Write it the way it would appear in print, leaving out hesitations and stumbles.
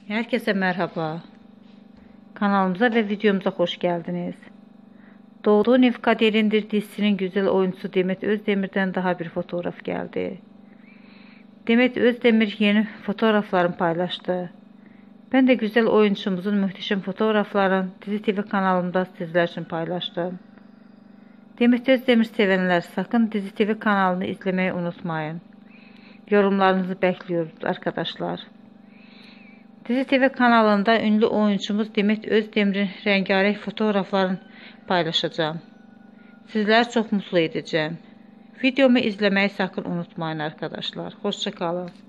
Herkese merhaba. Kanalımıza ve videomuza hoş geldiniz. Doğduğun Ev Kaderindir dizisinin güzel oyuncusu Demet Özdemir'den daha bir fotoğraf geldi. Demet Özdemir yeni fotoğraflarını paylaştı. Ben de güzel oyuncumuzun muhteşem fotoğraflarını Dizi TV kanalımda sizler için paylaştım. Demet Özdemir sevenler sakın Dizi TV kanalını izlemeyi unutmayın. Yorumlarınızı bekliyoruz arkadaşlar. Dizi TV kanalında ünlü oyuncumuz Demet Özdemir'in rengarenk fotoğraflarını paylaşacağım. Sizler çok mutlu edeceğim. Videomu izlemeyi sakın unutmayın arkadaşlar. Hoşça kalın.